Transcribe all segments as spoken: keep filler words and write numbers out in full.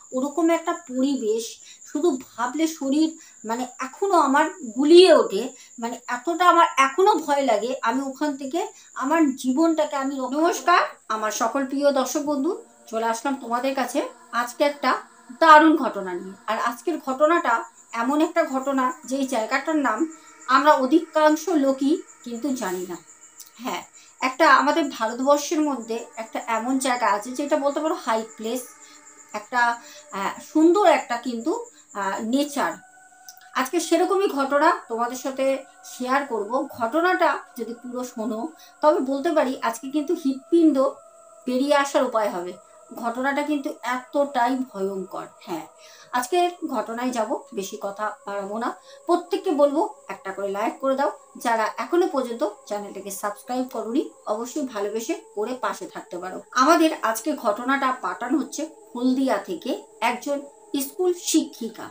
ওরকম একটা পরিবেশ শুধু ভাবলে শরীর মানে এখনো আমার গুলিয়ে ওঠে, মানে এতটা আমার এখনো ভয় লাগে। আমি ওখান থেকে আমার জীবনটাকে আমি নমস্কার আমার সকল প্রিয় দর্শক বন্ধু, চলে আসলাম তোমাদের কাছে আজকে একটা দারুণ ঘটনা নিয়ে। আর আজকের ঘটনাটা এমন একটা ঘটনা যেই জায়গাটার নাম আমরা অধিকাংশ লোকই কিন্তু জানি না। হ্যাঁ, একটা আমাদের ভারতবর্ষের মধ্যে একটা এমন জায়গা আছে যেটা বলতে পারো হাই প্লেস, একটা সুন্দর একটা কিন্তু নেচার। আজকে সেরকমই ঘটনা তোমাদের সাথে শেয়ার করব। ঘটনাটা যদি পুরো শোনো তবে বলতে পারি আজকে কিন্তু হৃৎপিণ্ড বেরিয়ে আসার উপায় হবে। ঘটনাটা কিন্তু এতটাই ভয়ঙ্কর। হ্যাঁ, আজকে ঘটনায় যাব, বেশি কথা বাড়াবো না। প্রত্যেককে বলবো একটা করে লাইক করে দাও, যারা এখনো পর্যন্ত চ্যানেলটাকে সাবস্ক্রাইব করোনি অবশ্যই ভালোবেসে করে পাশে থাকতে পারো। আমাদের আজকে ঘটনাটা পাঠানো হচ্ছে হলদিয়া থেকে একজন স্কুল শিক্ষিকা।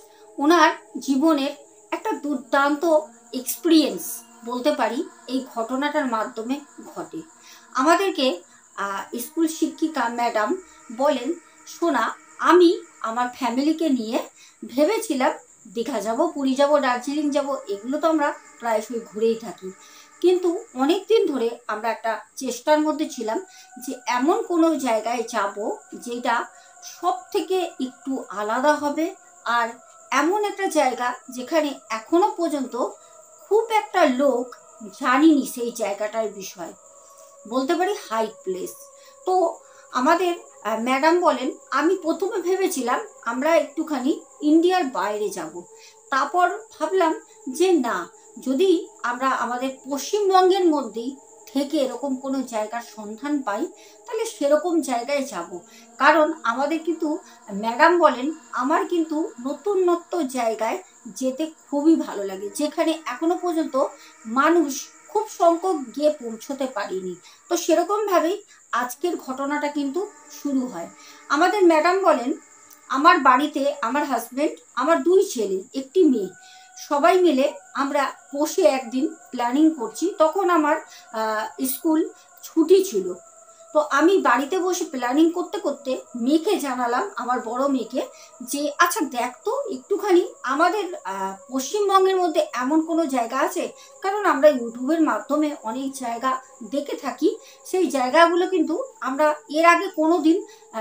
ওনার জীবনের একটা দুর্দান্ত এক্সপিরিয়েন্স বলতে পারি এই ঘটনাটার মাধ্যমে ঘটে। আমাদেরকে স্কুল শিক্ষিকা ম্যাডাম বলেন, সোনা আমি আমার ফ্যামিলিকে নিয়ে ভেবেছিলাম দীঘা যাব, পুরী যাব, দার্জিলিং যাব, এগুলো তো আমরা প্রায়শই ঘুরেই থাকি, কিন্তু অনেক দিন ধরে আমরা একটা চেষ্টার মধ্যে ছিলাম যে এমন কোনো জায়গায় যাব যেটা সব থেকে একটু আলাদা হবে, আর এমন একটা জায়গা যেখানে এখনো পর্যন্ত খুব একটা লোক জানিনি সেই জায়গাটার বিষয়, বলতে পারি হাই প্লেস। তো আমাদের ম্যাডাম বলেন, আমি প্রথমে ভেবেছিলাম আমরা একটুখানি ইন্ডিয়ার বাইরে যাব, তারপর ভাবলাম যে না, যদি আমরা আমাদের পশ্চিমবঙ্গের মধ্যেই থেকে এরকম কোনো জায়গার সন্ধান পাই তাহলে সেরকম জায়গায় যাব। কারণ আমাদের কিন্তু ম্যাডাম বলেন, আমার কিন্তু নতুন নতুন জায়গায় যেতে খুবই ভালো লাগে, যেখানে এখনো পর্যন্ত মানুষ খুব সংখ্যক গিয়ে পৌঁছতে পারিনি। তো সেরকমভাবেই আজকের ঘটনাটা কিন্তু শুরু হয়। আমাদের ম্যাডাম বলেন, আমার বাড়িতে আমার হাজব্যান্ড, আমার দুই ছেলে, একটি মেয়ে, সবাই মিলে আমরা বসে একদিন প্ল্যানিং করছি। তখন আমার স্কুল ছুটি ছিল। তো আমি বাড়িতে বসে প্ল্যানিং করতে করতে মেয়েকে জানালাম, আমার বড় মেয়েকে, যে আচ্ছা দেখ তো একটুখানি আমাদের পশ্চিমবঙ্গের মধ্যে এমন কোনো জায়গা আছে, কারণ আমরা ইউটিউবের মাধ্যমে অনেক জায়গা দেখে থাকি, সেই জায়গাগুলো কিন্তু আমরা এর আগে কোনো দিন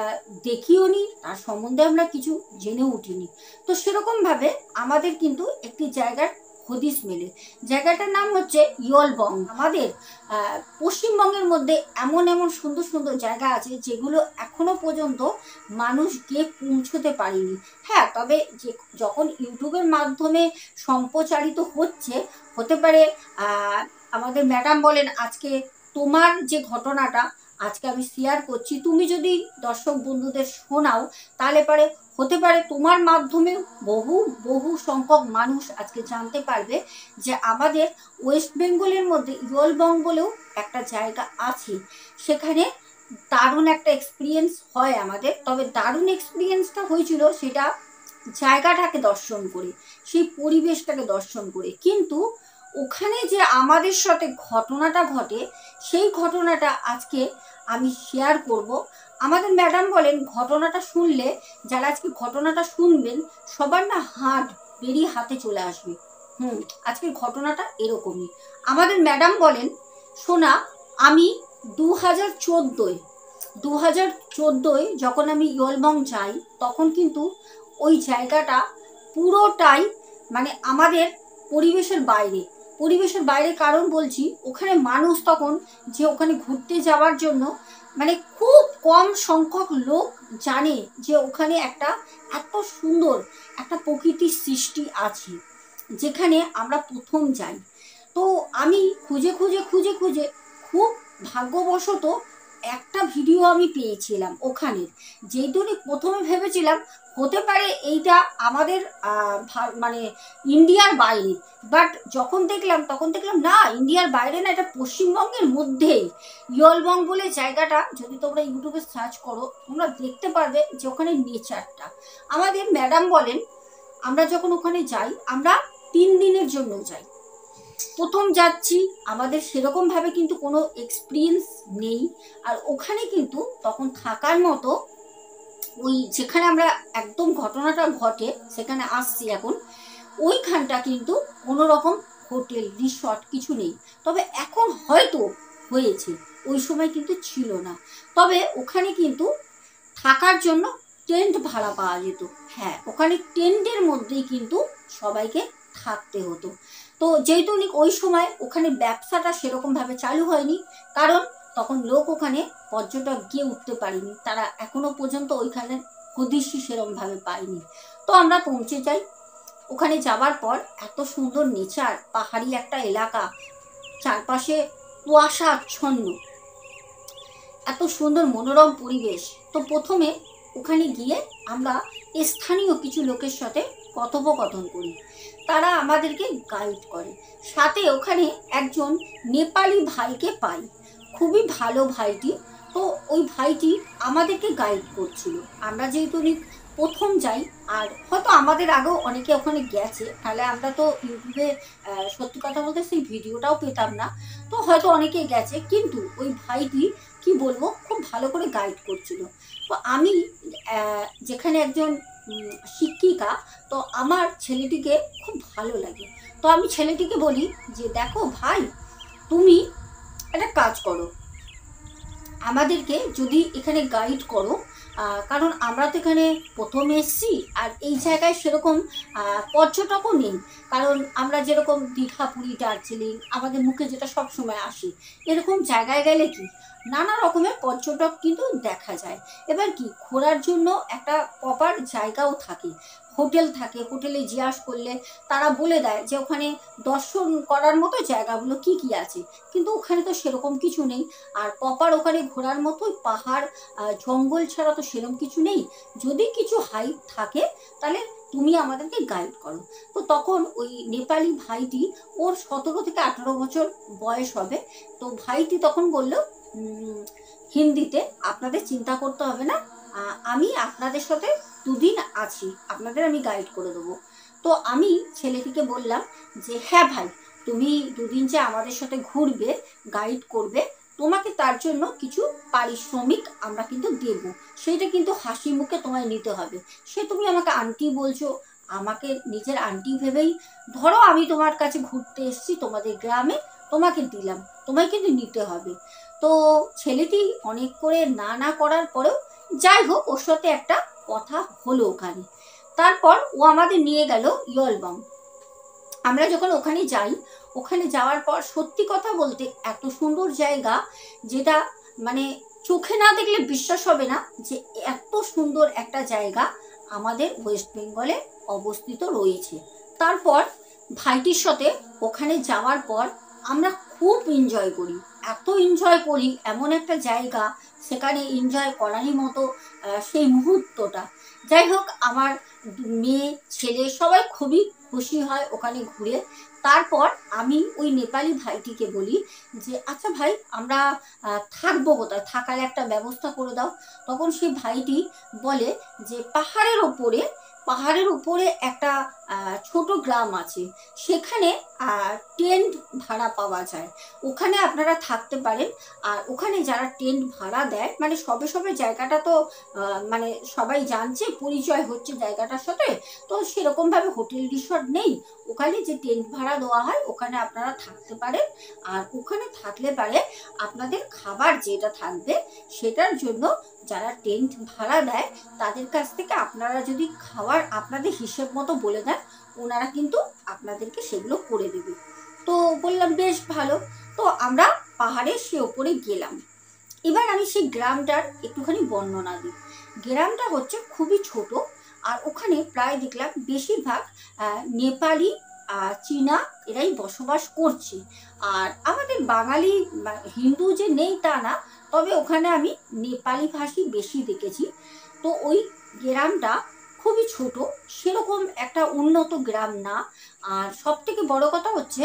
দেখিও নি, তার সম্বন্ধে আমরা কিছু জেনে উঠিনি। তো সেরকমভাবে আমাদের কিন্তু একটি জায়গার হদিস মেলে। জায়গাটার নাম হচ্ছে ইয়লবং। আমাদের পশ্চিমবঙ্গের মধ্যে এমন এমন সুন্দর সুন্দর জায়গা আছে যেগুলো এখনো পর্যন্ত মানুষ গিয়ে পৌঁছতে পারেনি। হ্যাঁ, তবে যে যখন ইউটিউবের মাধ্যমে সম্প্রচারিত হচ্ছে, হতে পারে আমাদের ম্যাডাম বলেন আজকে তোমার যে ঘটনাটা আজকে আমি শেয়ার করছি, তুমি যদি দর্শক বন্ধুদের শোনাও তাহলে পারে হতে পারে তোমার মাধ্যমে বহু বহু সংখ্যক মানুষ আজকে জানতে পারবে যে আমাদের ওয়েস্ট বেঙ্গলের মধ্যে ইয়লবং বলেও একটা জায়গা আছে। সেখানে দারুণ একটা এক্সপিরিয়েন্স হয় আমাদের। তবে দারুণ এক্সপিরিয়েন্সটা হয়েছিল সেটা জায়গাটাকে দর্শন করে, সেই পরিবেশটাকে দর্শন করে, কিন্তু ওখানে যে আমাদের সাথে ঘটনাটা ঘটে সেই ঘটনাটা আজকে আমি শেয়ার করব। আমাদের ম্যাডাম বলেন, ঘটনাটা শুনলে যারা আজকে ঘটনাটা শুনবেন সবার না হাত বেরিয়ে হাতে চলে আসবে। হুম আজকের ঘটনাটা এরকমই। আমাদের ম্যাডাম বলেন, সোনা আমি দু হাজার চোদ্দোয় দু হাজার চোদ্দোয় যখন আমি ইয়লবং যাই তখন কিন্তু ওই জায়গাটা পুরোটাই মানে আমাদের পরিবেশের বাইরে পরিবেশের বাইরে কারণ বলছি, ওখানে মানুষ তখন যে ওখানে ঘুরতে যাওয়ার জন্য মানে খুব কম সংখ্যক লোক জানে যে ওখানে একটা এত সুন্দর একটা প্রকৃতির সৃষ্টি আছে যেখানে আমরা প্রথম যাই। তো আমি খুঁজে খুঁজে খুঁজে খুঁজে খুব ভাগ্যবশত একটা ভিডিও আমি পেয়েছিলাম ওখানে, যেই জন্য প্রথমে ভেবেছিলাম হতে পারে এইটা আমাদের মানে ইন্ডিয়ার বাইরে, বাট যখন দেখলাম তখন দেখলাম না, ইন্ডিয়ার বাইরে না, এটা পশ্চিমবঙ্গের মধ্যেই ইয়লবং বলে জায়গাটা। যদি তোমরা ইউটিউবে সার্চ করো তোমরা দেখতে পারবে যে ওখানে নেচারটা। আমাদের ম্যাডাম বলেন, আমরা যখন ওখানে যাই আমরা তিন দিনের জন্য যাই। প্রথম যাচ্ছি, আমাদের সেরকমভাবে কিন্তু কোনো এক্সপিরিয়েন্স নেই, আর ওখানে কিন্তু তখন থাকার মতো ওই যেখানে আমরা একদম ঘটনাটা ঘটে সেখানে আসছি এখন, ওইখানটা কিন্তু কোনো রকম হোটেল রিসর্ট কিছু নেই। তবে এখন হয়তো হয়েছে, ওই সময় কিন্তু ছিল না। তবে ওখানে কিন্তু থাকার জন্য টেন্ট ভাড়া পাওয়া যেত। হ্যাঁ, ওখানে টেন্টের মধ্যেই কিন্তু সবাইকে থাকতে হতো। তো যেহেতু ওই সময় ওখানে ব্যবসাটা সেরকমভাবে চালু হয়নি, কারণ তখন লোক ওখানে পর্যটক গিয়ে উঠতে পারেনি, তারা এখনো পর্যন্ত ওইখানে হদিশই সেরকমভাবে পায়নি। তো আমরা পৌঁছে যাই। ওখানে যাবার পর এত সুন্দর নেচার, পাহাড়ি একটা এলাকা, চারপাশে কুয়াশা আচ্ছন্ন, এত সুন্দর মনোরম পরিবেশ। তো প্রথমে ওখানে গিয়ে আমরা স্থানীয় কিছু লোকের সাথে কথোপকথন করি, তারা আমাদেরকে গাইড করে। সাথে ওখানে একজন নেপালি ভাইকে পাই, খুবই ভালো ভাইটি। তো ওই ভাইটি আমাদেরকে গাইড করছিল। আমরা যেহেতু প্রথম যাই, আর হয়তো আমাদের আগেও অনেকে ওখানে গেছে, তাহলে আমরা তো ইউটিউবে সত্যি কথা বলতে সেই ভিডিওটাও পেতাম না। তো হয়তো অনেকে গেছে, কিন্তু ওই ভাইটি কি বলবো খুব ভালো করে গাইড করছিল। তো আমি যেখানে একজন শিক্ষিকা, তো আমার ছেলেটিকে খুব ভালো লাগে। তো আমি ছেলেটিকে বলি যে দেখো ভাই, তুমি একটা কাজ করো, আমাদেরকে যদি এখানে গাইড করো, কারণ আমরা তো এখানে প্রথম এসছি, আর এই জায়গায় সেরকম পর্যটকও নেই। কারণ আমরা যেরকম দীঘা, পুরী, দার্জিলিং আমাদের মুখে যেটা সব সময় আসে, এরকম জায়গায় গেলে কি নানা রকমের পর্যটক কিন্তু দেখা যায়। এবার কি ঘোরার জন্য একটা প্রপার জায়গাও থাকে, হোটেল থাকে, হোটেলে জিজ্ঞাসা করলে তারা বলে দেয় যে ওখানে দর্শন করার মতো জায়গাগুলো কি কি আছে। কিন্তু ওখানে তো সেরকম কিছু নেই। আর প্রপার ওখানে ঘোরার মতো পাহাড় জঙ্গল ছাড়া তো সেরকম কিছু নেই। যদি কিছু হাইট থাকে তাহলে তুমি আমাদেরকে গাইড করো। তো তখন ওই নেপালি ভাইটি, ওর সতেরো থেকে আঠেরো বছর বয়স হবে। তো ভাইটি তখন বলল হিন্দিতে, আপনাদের চিন্তা করতে হবে না, আমি আপনাদের সাথে দুদিন আছি, আপনাদের আমি গাইড করে দেবো। তো আমি ছেলেটিকে বললাম যে হ্যাঁ ভাই, তুমি দুদিন যে আমাদের সাথে ঘুরবে, গাইড করবে, তোমাকে তার জন্য কিছু পারিশ্রমিক আমরা কিন্তু দেব, সেইটা কিন্তু হাসি মুখে তোমায় নিতে হবে। সে তুমি আমাকে আন্টি বলছো, আমাকে নিজের আন্টি ভেবেই ধরো, আমি তোমার কাছে ঘুরতে এসেছি তোমাদের গ্রামে, তোমাকে দিলাম, তোমায় কিন্তু নিতে হবে। তো ছেলেটি অনেক করে না না করার পরেও যাই হোক ওর সাথে একটা কথা হলো ওখানে। তারপর ও আমাদের নিয়ে গেল ইয়লবং। আমরা যখন ওখানে যাই, ওখানে যাওয়ার পর সত্যি কথা বলতে এত সুন্দর জায়গা, যেটা মানে চোখে না দেখলে বিশ্বাস হবে না যে এত সুন্দর একটা জায়গা আমাদের ওয়েস্ট বেঙ্গলে অবস্থিত রয়েছে। তারপর ভাইটির সাথে ওখানে যাওয়ার পর আমরা খুব এনজয় করি, এত এনজয় করি, এমন একটা জায়গা সেখানে এনজয় করারই মতো সেই মুহূর্তটা। যাই হোক, আমার মেয়ে ছেলে সবাই খুবই খুশি হয় ওখানে ঘুরে। তারপর আমি ওই নেপালি ভাইটিকে বলি যে আচ্ছা ভাই, আমরা থাকবো কোথায়, থাকার একটা ব্যবস্থা করে দাও। তখন সেই ভাইটি বলে যে পাহাড়ের ওপরে পাহাড়ের উপরে একটা ছোট গ্রাম আছে, সেখানে টেন্ট ভাড়া পাওয়া যায়, ওখানে আপনারা থাকতে পারেন। আর ওখানে যারা টেন্ট ভাড়া দেয়, মানে সবে সবে জায়গাটা তো মানে সবাই জানছে, পরিচয় হচ্ছে জায়গাটার সাথে, তো সেরকমভাবে হোটেল রিসর্ট নেই, ওখানে যে টেন্ট ভাড়া দেওয়া হয় ওখানে আপনারা থাকতে পারেন। আর ওখানে থাকলে পারে আপনাদের খাবার যেটা থাকবে সেটার জন্য যারা টেন্ট ভাড়া দেয় তাদের কাছ থেকে আপনারা যদি খাবার আপনাদের হিসেব মতো বলে দেন, ওনারা কিন্তু আপনাদেরকে সেগুলো করে দেবে। তো বললাম বেশ ভালো। তো আমরা পাহাড়ে সে ওপরে গেলাম। এবার আমি সেই গ্রামটার একটুখানি বর্ণনা দিই। গ্রামটা হচ্ছে খুবই ছোট, আর ওখানে প্রায় দেখলাম বেশিরভাগ নেপালি, চীনা এরাই বসবাস করছে। আর আমাদের বাঙালি হিন্দু যে নেই তা না, তবে ওখানে আমি নেপালি ভাষী বেশি দেখেছি। তো ওই গ্রামটা খুবই ছোট, সেরকম একটা উন্নত গ্রাম না। আর সব থেকে বড় কথা হচ্ছে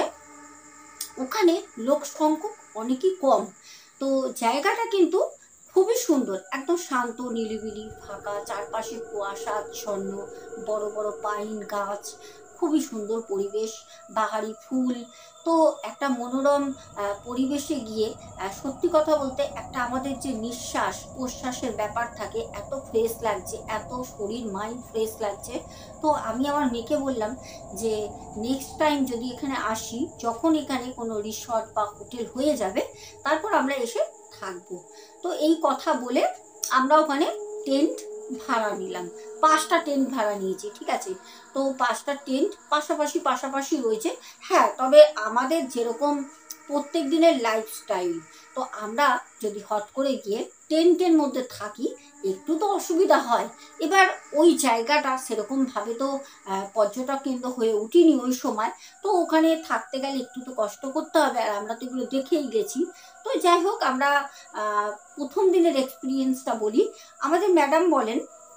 ওখানে লোক সংখ্যা অনেকই কম। তো জায়গাটা কিন্তু খুবই সুন্দর, একদম শান্ত, নিরিবিলি, ফাঁকা, চারপাশে কুয়াশা আচ্ছন্ন, বড় বড় পাইন গাছ, খুবই সুন্দর পরিবেশ, বাহারি ফুল। তো একটা মনোরম পরিবেশে গিয়ে সত্যি কথা বলতে একটা আমাদের যে নিঃশ্বাস প্রশ্বাসের ব্যাপার থাকে, এত ফ্রেশ লাগছে, এত শরীর মাইন্ড ফ্রেশ লাগছে। তো আমি আমার মেয়েকে বললাম যে নেক্সট টাইম যদি এখানে আসি, যখন এখানে কোনো রিসর্ট বা হোটেল হয়ে যাবে, তারপর আমরা এসে থাকবো। তো এই কথা বলে আমরা ওখানে টেন্ট ভাড়া নিলাম, পাঁচটা টেন্ট ভাড়া নিয়েছি, ঠিক আছে। তো পাঁচটা টেন্ট পাশাপাশি পাশাপাশি রয়েছে। হ্যাঁ, তবে আমাদের যেরকম প্রত্যেক দিনের লাইফস্টাইল, তো আমরা যদি হট করে গিয়ে টেন্টের মধ্যে থাকি একটু তো অসুবিধা হয়। এবার ওই জায়গাটা সেরকমভাবে তো পর্যটক কেন্দ্র হয়ে উঠিনি ওই সময়, তো ওখানে থাকতে গেলে একটু তো কষ্ট করতে হবে, আর আমরা তো এগুলো দেখেই গেছি। তো যাই হোক, আমরা প্রথম দিনের এক্সপিরিয়েন্সটা বলি। আমাদের ম্যাডাম বলেন,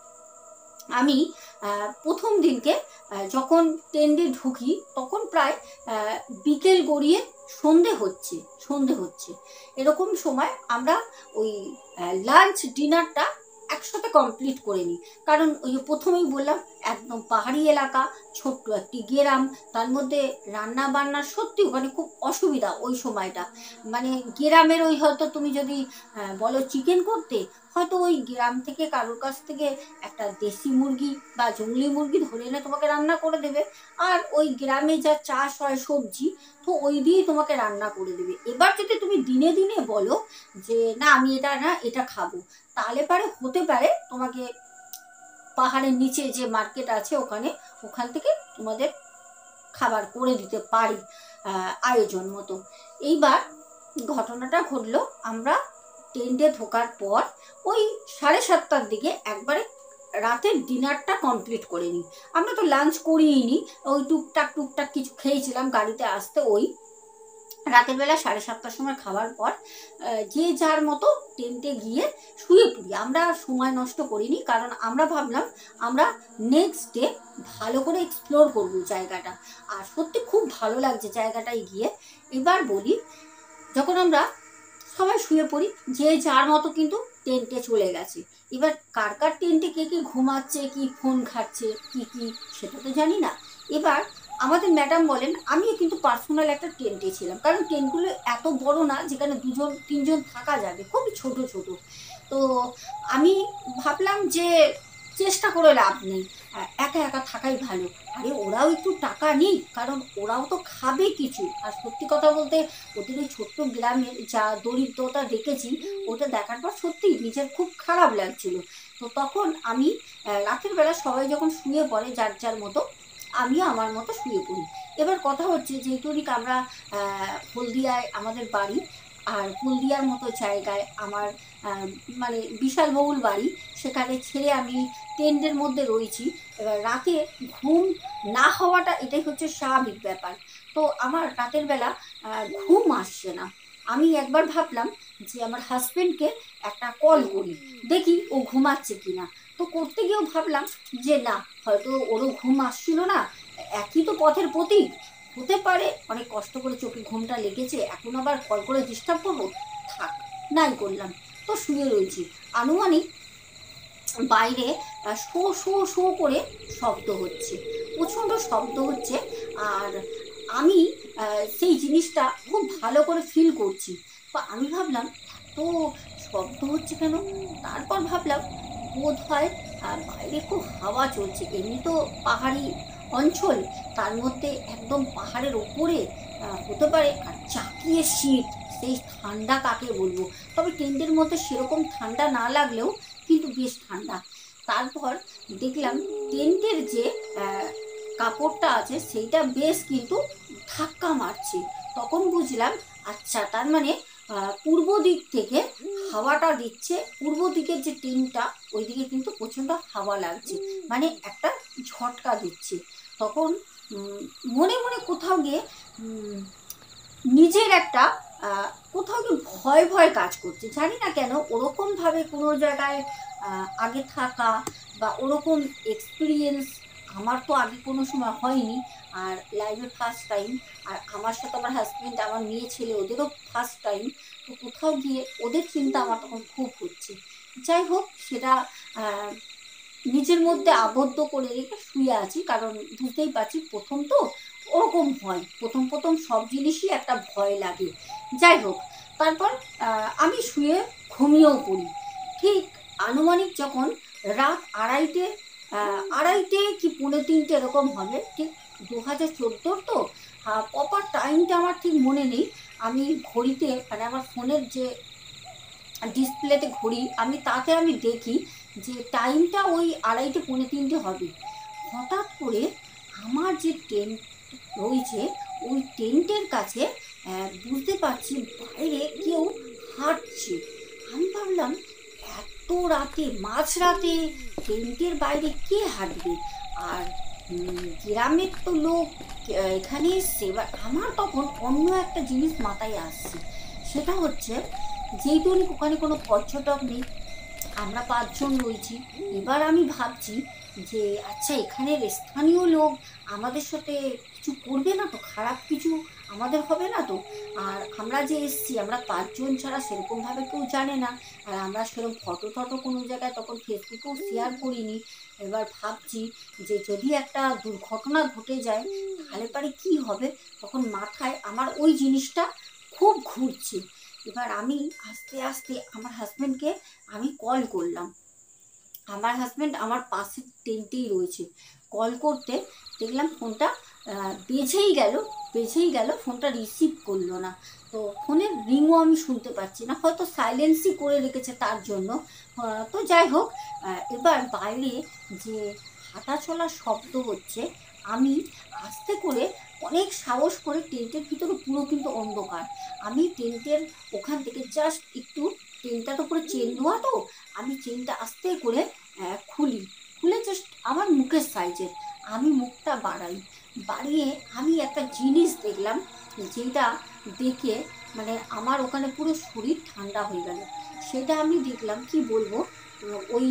আমি প্রথম দিনকে যখন টেন্টে ঢুকি তখন প্রায় বিকেল গড়িয়ে সন্ধে হচ্ছে সন্ধে হচ্ছে এরকম সময় আমরা ওই লাঞ্চ ডিনারটা একসাথে কমপ্লিট করে নিই। কারণ ওই যে প্রথমেই বললাম, একদম পাহাড়ি এলাকা, ছোট্ট একটি গ্রাম, তার মধ্যে রান্না বান্নার সত্যি ওখানে খুব অসুবিধা ওই সময়টা। মানে গ্রামের ওই হয়তো তুমি যদি বলো চিকেন করতে, হয়তো ওই গ্রাম থেকে কারোর কাছ থেকে একটা দেশি মুরগি বা জংলি মুরগি ধরে এনে তোমাকে রান্না করে দেবে, আর ওই গ্রামে যা চাষ হয় সবজি, তো ওই দিয়েই তোমাকে রান্না করে দেবে। এবার যদি তুমি দিনে দিনে বলো যে না আমি এটা না এটা খাবো, তাহলে পারে হতে পারে তোমাকে পাহাড়ের নিচে যে মার্কেট আছে ওখানে, ওখান থেকে তোমাদের খাবার করে দিতে পারি আয়োজন মতো। এইবার ঘটনাটা ঘটলো, আমরা টেন্টে ঢোকার পর ওই সাড়ে সাতটার দিকে একবারে রাতের ডিনারটা কমপ্লিট করে নিই। আমরা তো লাঞ্চ করিই নি, ওই টুকটাক টুকটাক কিছু খেয়েছিলাম গাড়িতে আসতে। ওই রাতের বেলা সাড়ে সাতটার সময় খাওয়ার পর যে যার মতো টেন্টে গিয়ে শুয়ে পড়ি। আমরা সময় নষ্ট করিনি, কারণ আমরা ভাবলাম আমরা নেক্সট ডে ভালো করে এক্সপ্লোর করবো জায়গাটা। আর সত্যি খুব ভালো লাগছে জায়গাটায় গিয়ে। এবার বলি, যখন আমরা সবাই শুয়ে পড়ি, যে যার মতো কিন্তু টেন্টে চলে গেছে। এবার কার কার টেন্টে কে কে ঘুমাচ্ছে, কি ফোন ঘাটছে, কি কি সেটা তো জানি না। এবার আমাদের ম্যাডাম বলেন, আমিও কিন্তু পার্সোনাল একটা টেন্টে ছিলাম, কারণ টেন্টগুলো এত বড় না যেখানে দুজন তিনজন থাকা যাবে, খুবই ছোট ছোট। তো আমি ভাবলাম যে চেষ্টা করে লাভ নেই, একা একা থাকাই ভালো। আরে ওরাও একটু টাকা নিই, কারণ ওরাও তো খাবে কিছু। আর সত্যি কথা বলতে ওদের ওই ছোট্ট গ্রামের যা দরিদ্রতা দেখেছি, ওটা দেখার পর সত্যি নিজের খুব খারাপ লাগছিল। তো তখন আমি রাতের বেলা সবাই যখন শুয়ে পড়ে যার যার মতো, আমিও আমার মতো শুয়ে পড়ি। এবার কথা হচ্ছে, যেহেতু আমরা হলদিয়ায় আমাদের বাড়ি, আর হলদিয়ার মতো জায়গায় আমার মানে বিশাল বহুল বাড়ি, সেখানে ছেড়ে আমি টেন্টের মধ্যে রয়েছি। এবার রাতে ঘুম না হওয়াটা এটাই হচ্ছে স্বাভাবিক ব্যাপার। তো আমার রাতের বেলা ঘুম আসছে না। আমি একবার ভাবলাম যে আমার হাজবেন্ডকে একটা কল করি, দেখি ও ঘুমাচ্ছে কিনা। তো করতে গিয়েও ভাবলাম যে না, হয়তো ওরও ঘুম আসছিল না, একই তো পথের প্রতীক, হতে পারে অনেক কষ্ট করে চোখে ঘুমটা লেগেছে, এখন আবার কল করে ডিস্টার্ব করবো, থাক, নাই করলাম। তো শুয়ে রয়েছি, আনুমানিক বাইরে শো শো শো করে শব্দ হচ্ছে, প্রচণ্ড শব্দ হচ্ছে। আর আমি সেই জিনিসটা খুব ভালো করে ফিল করছি। তো আমি ভাবলাম এত শব্দ হচ্ছে কেন? তারপর ভাবলাম বোধ হয় বাইরে খুব হাওয়া চলছে, এমনি তো পাহাড়ি অঞ্চল, তার মধ্যে একদম পাহাড়ের ওপরে হতে পারে। আর চাকিয়ে শীত, সেই ঠান্ডা কাকে বলবো। তবে টেন্টের মধ্যে সেরকম ঠান্ডা না লাগলেও কিন্তু বেশ ঠান্ডা। তারপর দেখলাম টেন্টের যে কাপড়টা আছে সেইটা বেশ কিন্তু ধাক্কা মারছে। তখন বুঝলাম আচ্ছা, তার মানে পূর্ব দিক থেকে হাওয়াটা দিচ্ছে, পূর্ব দিকের যে টেন্টটা ওইদিকে কিন্তু প্রচণ্ড হাওয়া লাগছে, মানে একটা ঝটকা দিচ্ছে। তখন মনে মনে কোথাও গিয়ে নিজের একটা কোথাও গিয়ে ভয় ভয় কাজ করছে, জানি না কেন। ওরকমভাবে কোনো জায়গায় আগে থাকা বা ওরকম এক্সপিরিয়েন্স আমার তো আগে কোনো সময় হয়নি, আর লাইফের ফার্স্ট টাইম। আর আমার সাথে আমার হাজব্যান্ড, আমার মেয়ে ছেলে, ওদেরও ফার্স্ট টাইম। তো কোথাও গিয়ে ওদের চিন্তা আমার তখন খুব হচ্ছে। যাই হোক, সেটা নিজের মধ্যে আবদ্ধ করে রেখে শুয়ে আছি, কারণ বুঝতেই পারছি প্রথম তো ওরকম হয়, প্রথম প্রথম সব জিনিসই একটা ভয় লাগে। যাই হোক, তারপর আমি শুয়ে ঘুমিয়েও পড়ি। ঠিক আনুমানিক যখন রাত আড়াইটে আড়াইটে কি পৌনে তিনটে এরকম হবে, ঠিক দু হাজার চোদ্দোর তো প্রপার টাইমটা আমার ঠিক মনে নেই। আমি ঘড়িতে মানে আমার ফোনের যে ডিসপ্লেতে ঘড়ি, আমি তাতে আমি দেখি যে টাইমটা ওই আড়াইটে পৌনে তিনটে হবে। হঠাৎ করে আমার যে টেন্ট রয়েছে ওই টেন্টের কাছে বুঝতে পারছি বাইরে কেউ হাঁটছে। আমি ভাবলাম এত রাতে, মাঝরাতে টেন্টের বাইরে কে হাঁটবে, আর গ্রামের তো লোক এখানে এসছে। এবার আমার তখন অন্য একটা জিনিস মাথায় আসছে, সেটা হচ্ছে যেহেতু ওখানে কোনো পর্যটক নেই, আমরা পাঁচজন রয়েছি। এবার আমি ভাবছি যে আচ্ছা এখানের স্থানীয় লোক আমাদের সাথে কিছু করবে না তো, খারাপ কিছু আমাদের হবে না তো। আর আমরা যে এসছি আমরা পাঁচজন ছাড়া সেরকমভাবে কেউ জানে না, আর আমরা সেরকম ফটো টটো কোনো জায়গায় তখন ফেসবুকেও শেয়ার করিনি। এবার ভাবছি যে যদি একটা দুর্ঘটনা ঘটে যায় তাহলে পরে কী হবে, তখন মাথায় আমার ওই জিনিসটা খুব ঘুরছে। এবার আমি আস্তে আস্তে আমার হাজব্যান্ডকে আমি কল করলাম। আমার হাজব্যান্ড আমার পাশের টেন্টেই রয়েছে। কল করতে দেখলাম ফোনটা বেজেই গেল বেজেই গেল ফোনটা রিসিভ করলো না। তো ফোনের রিংও আমি শুনতে পাচ্ছি না, হয়তো সাইলেন্সই করে রেখেছে তার জন্য। তো যাই হোক, এবার বাইরে যে হাঁটা চলার শব্দ হচ্ছে, আমি আস্তে করে অনেক সাহস করে টেন্টের ভিতরে পুরো কিন্তু অন্ধকার, আমি টেন্টের ওখান থেকে জাস্ট একটু, চেনটা তো পুরো চেন দেওয়া, তো আমি চেনটা আস্তে করে খুলি, খুলে জাস্ট আমার মুখের সাইজের আমি মুখটা বাড়াই, বাড়িয়ে আমি একটা জিনিস দেখলাম, যেটা দেখে মানে আমার ওখানে পুরো শরীর ঠান্ডা হয়ে গেল। সেটা আমি দেখলাম কি বলবো, ওই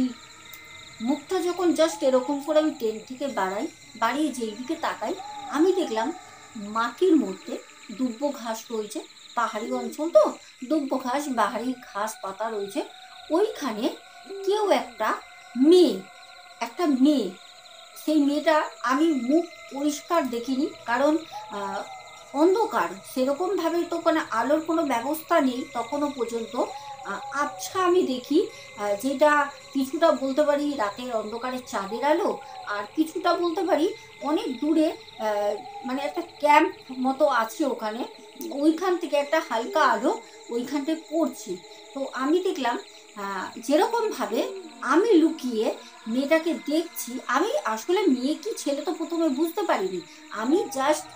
মুখটা যখন জাস্ট এরকম করে আমি টেন থেকে বাড়াই, বাড়িয়ে যেই দিকে তাকাই, আমি দেখলাম মাটির মধ্যে দুব্ব ঘাস রয়েছে, পাহাড়ি অঞ্চল তো দুব্ব ঘাস, বাহারি ঘাস পাতা রয়েছে, ওইখানে কেউ একটা মেয়ে, একটা মেয়ে, সেই মেয়েটা আমি মুখ পরিষ্কার দেখিনি, কারণ অন্ধকার, সেরকমভাবে তো কোনো আলোর কোনো ব্যবস্থা নেই তখনও পর্যন্ত। আবছা আমি দেখি, যেটা কিছুটা বলতে পারি রাতের অন্ধকারে চাঁদের আলো, আর কিছুটা বলতে পারি অনেক দূরে মানে একটা ক্যাম্প মতো আছে ওখানে, ওইখান থেকে একটা হালকা আলো ওইখানটায় পড়ছে। তো আমি দেখলাম যেরকমভাবে আমি লুকিয়ে মেয়েটাকে দেখছি, আমি আসলে মেয়ে কি ছেলে তো প্রথমে বুঝতে পারিনি, আমি জাস্ট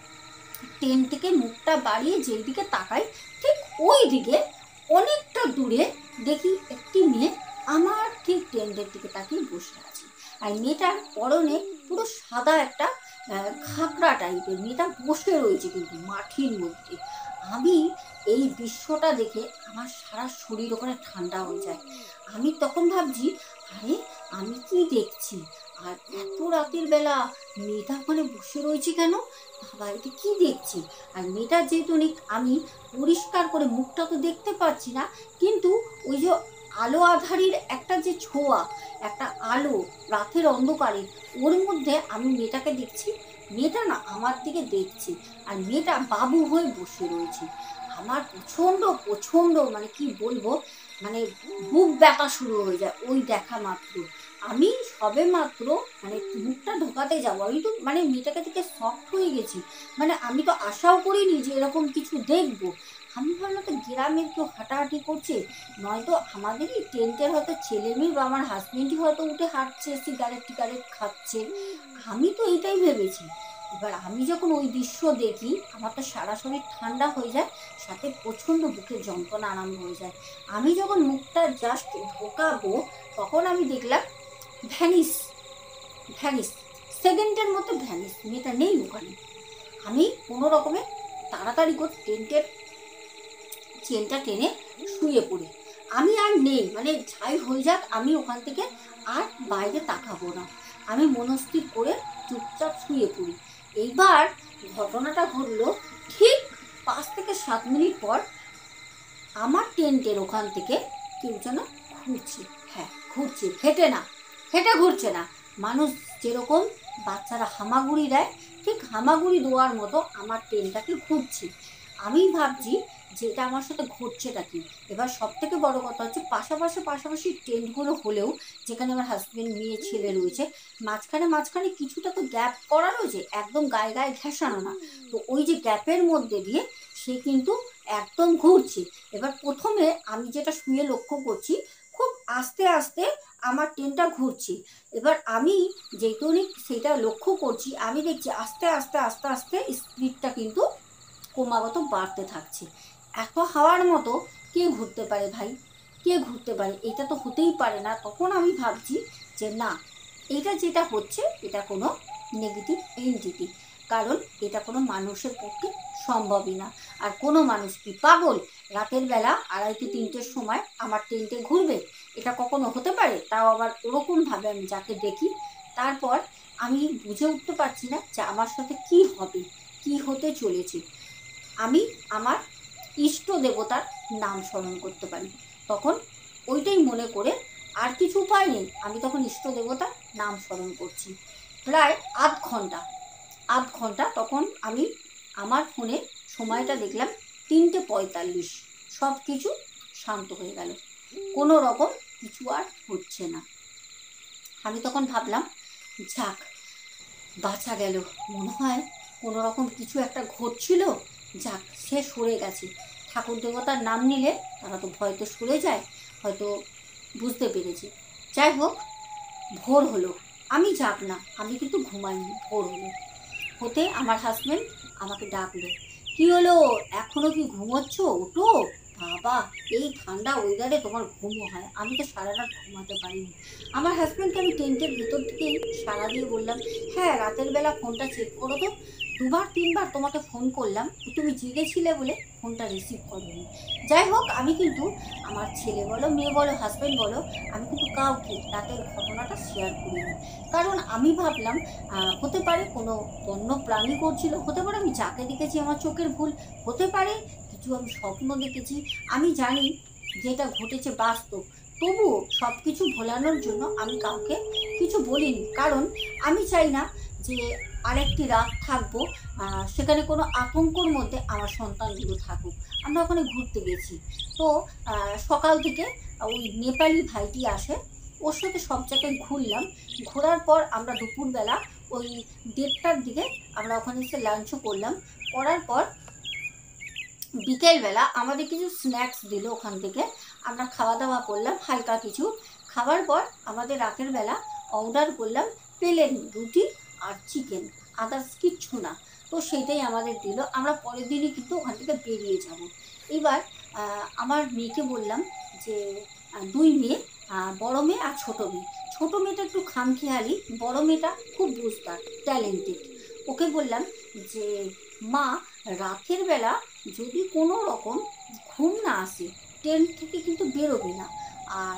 টেন থেকে মুখটা বাড়িয়ে যেই দিকে তাকাই, ঠিক ওই দিকে অনেকটা দূরে দেখি একটি মেয়ে আমার ঠিক টেন্টের দিকে তাকিয়ে বসে আছে। আর মেয়েটার পরনে পুরো সাদা একটা খাকড়া টাইপের, মেয়েটা বসে রয়েছে কিন্তু মাটির মধ্যে। আমি এই দৃশ্যটা দেখে আমার সারা শরীর ওখানে ঠান্ডা হয়ে যায়। আমি তখন ভাবছি আরে আমি কি দেখছি, আর এত রাতের বেলা মেয়েটা ওখানে বসে রয়েছে কেন, বাবা এটা কি দেখছি। আর মেয়েটা যেহেতু আমি পরিষ্কার করে মুখটা তো দেখতে পাচ্ছি না, কিন্তু ওই যে আলো আধারির একটা যে ছোঁয়া, একটা আলো রাতের অন্ধকারে, ওর মধ্যে আমি মেয়েটাকে দেখছি, মেয়েটা না আমার দিকে দেখছি, আর মেয়েটা বাবু হয়ে বসে রয়েছে। আমার প্রচণ্ড প্রচণ্ড মানে কি বলবো, মানে বুক ব্যথা শুরু হয়ে যায় ওই দেখা মাত্র। আমি সবে মাত্র মানে মুখটা ঢোকাতে যাবো, আমি তো মানে মেয়েটাকে থেকে শক্ট হয়ে গেছি, মানে আমি তো আশাও করিনি যে এরকম কিছু দেখবো। আমি ভাবলাম তো গ্রামের কেউ হাঁটাহাঁটি করছে, নয়তো আমাদেরই টেন্টের হয়তো ছেলে মেয়ে বা আমার হাজবেন্ডই হয়তো উঠে হাঁটছে, সিগারেট টিগারেট খাচ্ছে, আমি তো এটাই ভেবেছি। এবার আমি যখন ওই দৃশ্য দেখি আমার তো সারা শরীর ঠান্ডা হয়ে যায়, সাথে প্রচণ্ড বুকের যন্ত্রণা আরম্ভ হয়ে যায়। আমি যখন মুখটা জাস্ট ঢোকাবো তখন আমি দেখলাম ভ্যানিস, ভ্যানিস সেকেন্ডের মতো ভ্যানিস, মেয়েটা নেই ওখানে। আমি কোনো রকমে তাড়াতাড়ি করে টেন্টের চেনটা টেনে শুয়ে পড়ি, আমি আর নেই, মানে যাই হয়ে যাক আমি ওখান থেকে আর বাইরে তাকাবো না, আমি মনস্থির করে চুপচাপ শুয়ে পড়ি। এইবার ঘটনাটা ঘটলো ঠিক পাঁচ থেকে সাত মিনিট পর, আমার টেন্টের ওখান থেকে কেউ যেন ঘুরছে, হ্যাঁ ঘুরছে, হেঁটে না, হেঁটে ঘুরছে না, মানুষ যেরকম বাচ্চারা হামাগুড়ি দেয় ঠিক হামাগুড়ি দেওয়ার মতো আমার ট্রেনটাকে ঘুরছে। আমি ভাবছি যে এটা আমার সাথে ঘটছেটা কি। এবার সব থেকে বড় কথা হচ্ছে পাশাপাশি পাশাপাশি ট্রেনগুলো হলেও যেখানে আমার হাজব্যান্ড মেয়ে ছেলে রয়েছে মাঝখানে মাঝখানে কিছুটা তো গ্যাপ করা রয়েছে, একদম গায়ে গায়ে ঘেঁষানো না। তো ওই যে গ্যাপের মধ্যে দিয়ে সে কিন্তু একদম ঘুরছে। এবার প্রথমে আমি যেটা শুয়ে লক্ষ্য করছি খুব আস্তে আস্তে আমার ট্রেনটা ঘুরছে। এবার আমি যেটুকুনি সেটা লক্ষ্য করছি আমি দেখছি আস্তে আস্তে আস্তে আস্তে স্পিডটা কিন্তু ক্রমাগত বাড়তে থাকছে। এত হাওয়ার মতো কে ঘুরতে পারে ভাই, কে ঘুরতে পারে? এটা তো হতেই পারে না। তখন আমি ভাবছি যে না, এটা যেটা হচ্ছে এটা কোনো নেগেটিভ এন্টিটি, কারণ এটা কোনো মানুষের পক্ষে সম্ভবই না। আর কোনো মানুষ কি পাগল রাতের বেলা আড়াইটে তিনটের সময় আমার ট্রেনটে ঘুরবে? এটা কখনো হতে পারে? তাও আবার ওরকমভাবে আমি যাকে দেখি। তারপর আমি বুঝে উঠতে পারছি না যে আমার সাথে কি হবে, কি হতে চলেছে। আমি আমার ইষ্ট দেবতার নাম স্মরণ করতে পারি, তখন ওইটাই মনে করে আর কিছু উপায় নেই, আমি তখন ইষ্ট দেবতার নাম স্মরণ করছি। প্রায় আধ ঘন্টা আধ ঘন্টা তখন আমি আমার ফোনে সময়টা দেখলাম তিনটে পঁয়তাল্লিশ। সব কিছু শান্ত হয়ে গেল, কোনো রকম কিছু আর হচ্ছে না। আমি তখন ভাবলাম যাক, বাঁচা গেল, মনে হয় কোনো রকম কিছু একটা ঘটছিল, যাক সে সরে গেছে। ঠাকুর দেবতার নাম নিলে তারা তো ভয় তো সরে যায়, হয়তো বুঝতে পেরেছি। যাই হোক, ভোর হলো, আমি যাক না, আমি কিন্তু ঘুমাইনি। ভোর হলো হতে আমার হাজব্যান্ড আমাকে ডাকলো, কি হলো এখনো কি ঘুমোচ্ছ, ওঠো। বাবা, এই ঠান্ডা ওয়েদারে তোমার ঘুমও হয়? আমি তো সারা রাত ঘুমাতে পারিনি। আমার হাজব্যান্ডকে আমি টেন্টের ভিতর থেকেই সারা দিয়ে বললাম, হ্যাঁ রাতের বেলা ফোনটা চেক করো তো, দুবার তিনবার তোমাকে ফোন করলাম, তুমি জেগেছিলে বলে ফোনটা রিসিভ করোনি। যাই হোক, আমি কিন্তু আমার ছেলে বলো মেয়ে বলো হাজব্যান্ড বলো, আমি কিন্তু কাউকে রাতের ঘটনাটা শেয়ার করিনি। কারণ আমি ভাবলাম হতে পারে কোনো বন্য প্রাণী করছিল, হতে পারে আমি যাকে দেখেছি আমার চোখের ভুল, হতে পারে কিছু আমি স্বপ্ন দেখেছি। আমি জানি যেটা ঘটেছে বাস্তব, তবুও সব কিছু ভোলানোর জন্য আমি কাউকে কিছু বলিনি। কারণ আমি চাই না যে আরেকটি রাত থাকবো সেখানে কোনো আতঙ্কর মধ্যে আমার সন্তানগুলো থাকুক। আমরা ওখানে ঘুরতে গেছি, তো সকাল থেকে ওই নেপালি ভাইটি আসে, ওর সাথে সব জায়গায় ঘুরলাম। ঘোরার পর আমরা দুপুরবেলা ওই দেড়টার দিকে আমরা ওখানে এসে লাঞ্চও করলাম। করার পর বিকেলবেলা আমাদের কিছু স্ন্যাক্স দিল ওখান থেকে, আমরা খাওয়া দাওয়া করলাম হালকা কিছু। খাওয়ার পর আমাদের রাতের বেলা অর্ডার করলাম প্লেন রুটি আর চিকেন, আদার্স কিচ্ছু না। তো সেটাই আমাদের দিল। আমরা পরের দিনই কিন্তু ওখান থেকে বেরিয়ে যাব। এবার আমার মেয়েকে বললাম যে দুই মেয়ে, বড় মেয়ে আর ছোটো মেয়ে, ছোটো মেয়েটা একটু খামখেয়ালি, বড় মেয়েটা খুব বুঝদার ট্যালেন্টেড। ওকে বললাম যে মা, রাতের বেলা যদি কোনো রকম ঘুম না আসে ট্রেন থেকে কিন্তু বেরোবে না, আর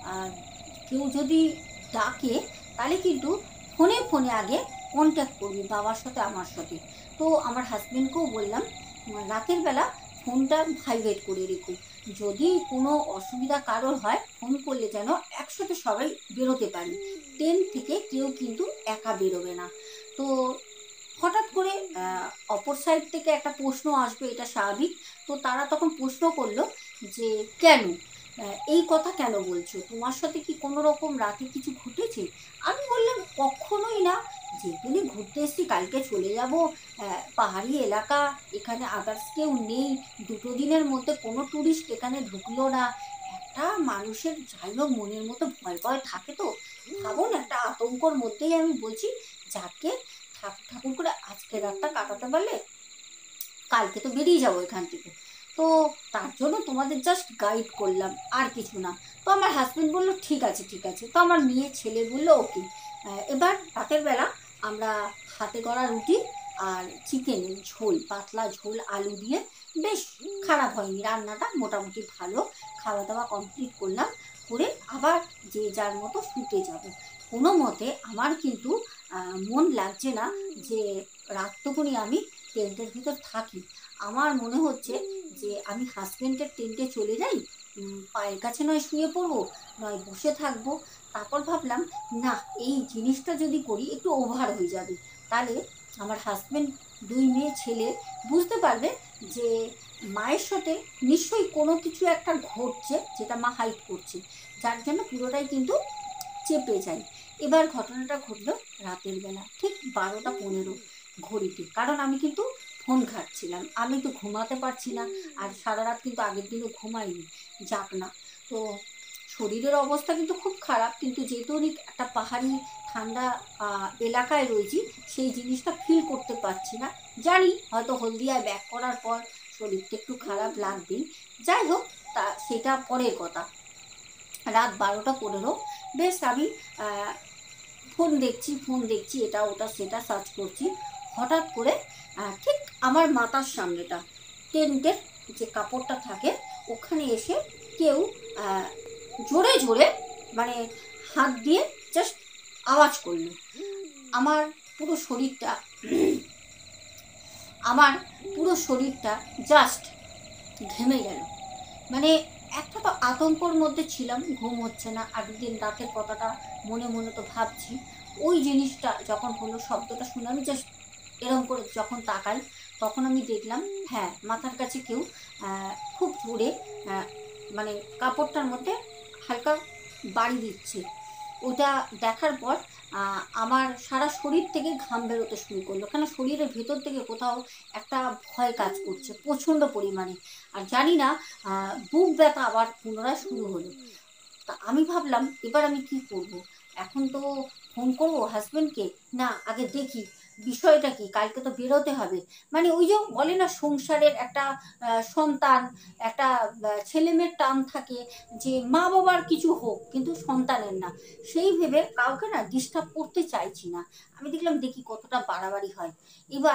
কেউ যদি ডাকে তাহলে কিন্তু ফোনে ফোনে আগে কন্ট্যাক্ট করবি বাবার সাথে আমার সাথে। তো আমার হাজব্যান্ডকেও বললাম রাতের বেলা ফোনটা ভাইব্রেট করে রেখো, যদি কোনো অসুবিধা কারোর হয় ফোন করলে যেন একসাথে সবাই বেরোতে পারি, ট্রেন থেকে কেউ কিন্তু একা বেরোবে না। তো হঠাৎ করে অপর সাইড থেকে একটা প্রশ্ন আসবে, এটা স্বাভাবিক। তো তারা তখন প্রশ্ন করলো যে কেন এই কথা কেন বলছো, তোমার সাথে কি কোনো রকম রাতে কিছু ঘটেছে? আমি বললাম কখনোই না, যেদিনে ঘুরতে এসেছি কালকে চলে যাব, পাহাড়ি এলাকা, এখানে আদার্স কেউ নেই, দুটো দিনের মধ্যে কোনো টুরিস্ট এখানে ঢুকলো না। একটা মানুষের যাই হোক মনের মতো ভয় ভয় থাকে, তো ভাবুন একটা আতঙ্কর মধ্যেই আমি বলছি যাকে ঠাকুর ঠাকুর করে আজকে রাতটা কাটাতে পারলে কালকে তো বেরিয়ে যাবো এখান থেকে, তো তার জন্য তোমাদের জাস্ট গাইড করলাম, আর কিছু না। তো আমার হাজব্যান্ড বললো ঠিক আছে ঠিক আছে। তো আমার মেয়ে ছেলে বললো ওকে। এবার রাতের বেলা আমরা হাতে গড়া রুটি আর চিকেনের ঝোল, পাতলা ঝোল আলু দিয়ে, বেশ খারাপ হয়নি রান্নাটা, মোটামুটি ভালো। খাওয়া দাওয়া কমপ্লিট করলাম, করে আবার যে যার মতো শুতে যাব। কোনো মতে আমার কিন্তু মন লাগছে না যে রাতটুকুনি আমি টেন্টের ভিতর থাকি। আমার মনে হচ্ছে যে আমি হাজব্যান্ডের টেন্টে চলে যাই, পায়ের কাছে নয় শুয়ে পড়বো, নয় বসে থাকবো। তারপর ভাবলাম না, এই জিনিসটা যদি করি একটু ওভার হয়ে যাবে, তাহলে আমার হাজব্যান্ড, দুই মেয়ে ছেলে বুঝতে পারবে যে মায়ের সাথে নিশ্চয়ই কোনো কিছু একটা ঘটছে যেটা মা হাইড করছে, যার জন্য পুরোটাই কিন্তু চেপে যায়। এবার ঘটনাটা ঘটলো রাতের বেলা ঠিক বারোটা পনেরো ঘড়িতে, কারণ আমি কিন্তু ফোন ঘাঁটছিলাম, আমি তো ঘুমাতে পারছি না, আর সারা রাত কিন্তু আগের দিনও ঘুমাইনি, যাক না। তো শরীরের অবস্থা কিন্তু খুব খারাপ, কিন্তু যেহেতু অনেক একটা পাহাড়ি ঠান্ডা এলাকায় রয়েছি, সেই জিনিসটা ফিল করতে পারছি না। জানি হয়তো হলদিয়ায় ব্যাক করার পর শরীরটা একটু খারাপ লাগবেই, যাই হোক, তা সেটা পরের কথা। রাত বারোটা পনেরো, বেশ আমি ফোন দেখছি ফোন দেখছি এটা ওটা সেটা সার্চ করছি। হঠাৎ করে ঠিক আমার মাথার সামনেটা টেন্টের যে কাপড়টা থাকে ওখানে এসে কেউ জোরে জোরে মানে হাত দিয়ে জাস্ট আওয়াজ করলো। আমার পুরো শরীরটা আমার পুরো শরীরটা জাস্ট ঘেমে গেল। মানে একটা তো আতঙ্কর মধ্যে ছিলাম, ঘুম হচ্ছে না, আগের দিন রাতের কথাটা মনে মনে তো ভাবছি। ওই জিনিসটা যখন হলো, শব্দটা শুনে আমি জাস্ট এরকম করে যখন তাকাই, তখন আমি দেখলাম হ্যাঁ মাথার কাছে কেউ খুব জোরে মানে কাপড়টার মধ্যে হালকা বাড়ি দিচ্ছে। ওটা দেখার পর আমার সারা শরীর থেকে ঘাম বেরোতে শুরু করলো, কেন শরীরের ভেতর থেকে কোথাও একটা ভয় কাজ করছে প্রচণ্ড পরিমাণে। আর জানি না বুক ব্যথা আবার পুনরায় শুরু হলো। তা আমি ভাবলাম এবার আমি কি করব, এখন তো ফোন করবো হাজব্যান্ডকে, না আগে দেখি বিষয়টা কি, কালকে তো বেরোতে হবে। মানে ওই যে বলে না সংসারের একটা সন্তান, একটা ছেলে মেয়ের টান থাকে যে মা বাবার কিছু হোক কিন্তু সন্তানের না, সেই ভেবে কাউকে না ডিস্টার্ব করতে চাইছি না। আমি দেখলাম দেখি কতটা বাড়াবাড়ি হয়। এবার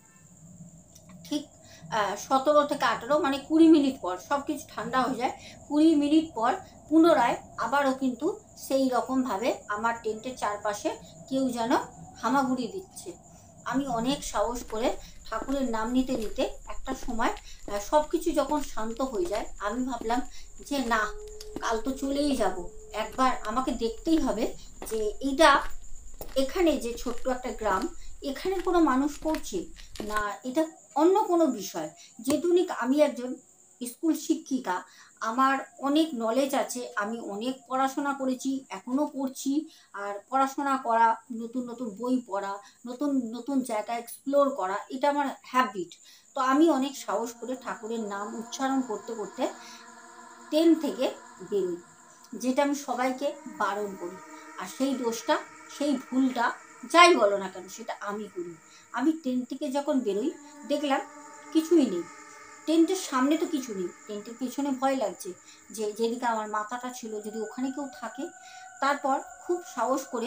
ঠিক সতেরো থেকে আঠেরো মানে কুড়ি মিনিট পর সব কিছু ঠান্ডা হয়ে যায়। কুড়ি মিনিট পর পুনরায় আবারও কিন্তু সেই রকমভাবে আমার টেন্টের চারপাশে কেউ যেন হামাগুড়ি দিচ্ছে। আমি অনেক সাহস করে ঠাকুরের নাম নিতে নিতে একটা সময় সব কিছু যখন শান্ত হয়ে যায়, আমি ভাবলাম যে না, কাল তো চলেই যাব, একবার আমাকে দেখতেই হবে যে এইটা এখানে যে ছোট্ট একটা গ্রাম, এখানের কোনো মানুষ পড়ছে না এটা অন্য কোনো বিষয়। যেহেতু আমি একজন স্কুল শিক্ষিকা, আমার অনেক নলেজ আছে, আমি অনেক পড়াশোনা করেছি, এখনও পড়ছি। আর পড়াশোনা করা, নতুন নতুন বই পড়া, নতুন নতুন জায়গা এক্সপ্লোর করা, এটা আমার হ্যাবিট। তো আমি অনেক সাহস করে ঠাকুরের নাম উচ্চারণ করতে করতে ট্রেন থেকে বেরোই, যেটা আমি সবাইকে বারণ করি। আর সেই দোষটা, সেই ভুলটা যাই বলো না কেন সেটা আমি করি। আমি ট্রেন থেকে যখন বেরোই দেখলাম কিছুই নেই, টেন্টের সামনে তো কিছু নেই, টেন্টের পেছনে ভয় লাগছে যে যেদিকে আমার মাথাটা ছিল যদি ওখানে কেউ থাকে। তারপর খুব সাহস করে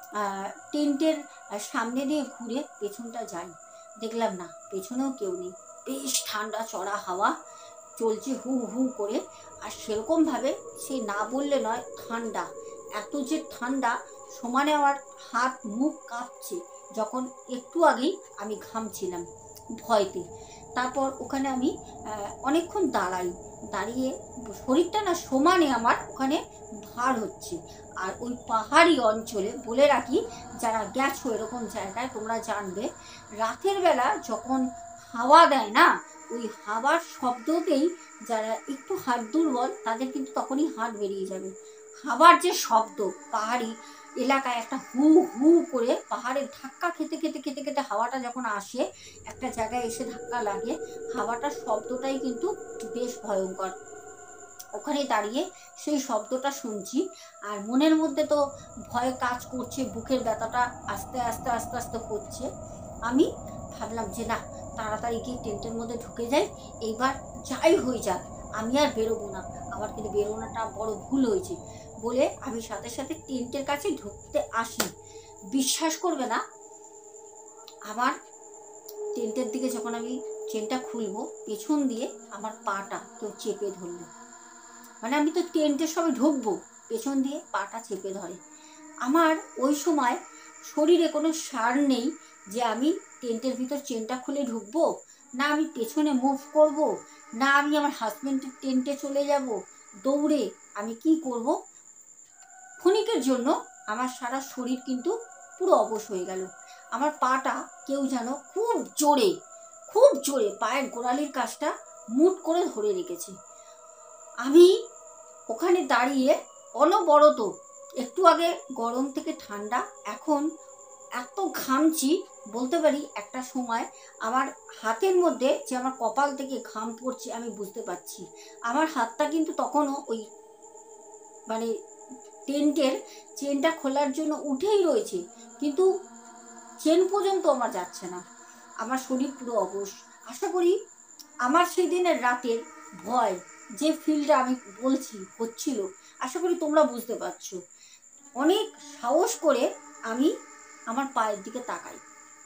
টেন্টের সামনে দিয়ে ঘুরে পেছনটা যাই, দেখলাম না পেছনেও কেউ নেই। বেশ ঠান্ডা চড়া হাওয়া চলছে হু হু করে, আর সেরকমভাবে সে না বললে নয় ঠান্ডা, এত যে ঠান্ডা সমানে আমার হাত মুখ কাঁপছে, যখন একটু আগেই আমি ঘামছিলাম ভয়তে। তারপর ওখানে আমি অনেকক্ষণ দাঁড়াই, দাঁড়িয়ে শরীরটা না সমানে আমার ওখানে ভার হচ্ছে। আর ওই পাহাড়ি অঞ্চলে বলে রাখি, যারা গেছো এরকম জায়গায় তোমরা জানবে, রাতের বেলা যখন হাওয়া দেয় না, ওই হাওয়ার শব্দতেই যারা একটু হাত দুর্বল তাদের কিন্তু তখনই হাত বেরিয়ে যাবে। হাওয়ার যে শব্দ, পাহাড়ি এলাকায় একটা হু হু করে পাহাড়ের ধাক্কা খেতে খেতে খেতে খেতে হাওয়াটা যখন আসে, একটা জায়গায় এসে ধাক্কা লাগে, হাওয়াটার শব্দটাই কিন্তু বেশ ভয়ঙ্কর। ওখানে দাঁড়িয়ে সেই শব্দটা শুনছি, আর মনের মধ্যে তো ভয় কাজ করছে, বুকের ব্যথাটা আস্তে আস্তে আস্তে আস্তে হচ্ছে। আমি ভাবলাম যে না, তাড়াতাড়ি গিয়ে টেন্টের মধ্যে ঢুকে যাই, এইবার যাই হয়ে যাক আমি আর বেরোবো না। আমার কিন্তু বেরোনোটা বড় ভুল হয়েছে বলে আমি সাথে সাথে টেন্টের কাছে ঢুকতে আসি। বিশ্বাস করবে না, আমার টেন্টের দিকে যখন আমি চেনটা খুলবো, পেছন দিয়ে আমার পাটা কেউ চেপে ধরলো। মানে আমি তো টেন্টের সবাই ঢুকবো, পেছন দিয়ে পাটা চেপে ধরে। আমার ওই সময় শরীরে কোনো সার নেই যে আমি টেন্টের ভিতর চেনটা খুলে ঢুকবো, না আমি পেছনে মুভ করব, না আমি আমার হাজব্যান্ডের টেন্টে চলে যাব, দৌড়ে আমি কি করব, ক্ষণিকের জন্য আমার সারা শরীর কিন্তু পুরো অবশ হয়ে গেল। আমার পাটা কেউ যেন খুব জোরে খুব জোরে পায়ের গোড়ালির কাছটা মুট করে ধরে রেখেছে। আমি ওখানে দাঁড়িয়ে অনবরত, একটু আগে গরম থেকে ঠান্ডা, এখন এত ঘামছি বলতে পারি একটা সময় আমার হাতের মধ্যে যে আমার কপাল থেকে ঘাম পড়ছে আমি বুঝতে পারছি। আমার হাতটা কিন্তু তখনও ওই মানে টেন্টের চেনটা খোলার জন্য উঠেই রয়েছে, কিন্তু চেন পর্যন্ত আমার যাচ্ছে না। আমার শরীর পুরো অবশ। আশা করি আমার সেই দিনের রাতের ভয় যে ফিলটা আমি বলছি হচ্ছিল, আশা করি তোমরা বুঝতে পারছো। অনেক সাহস করে আমি আমার পায়ের দিকে তাকাই।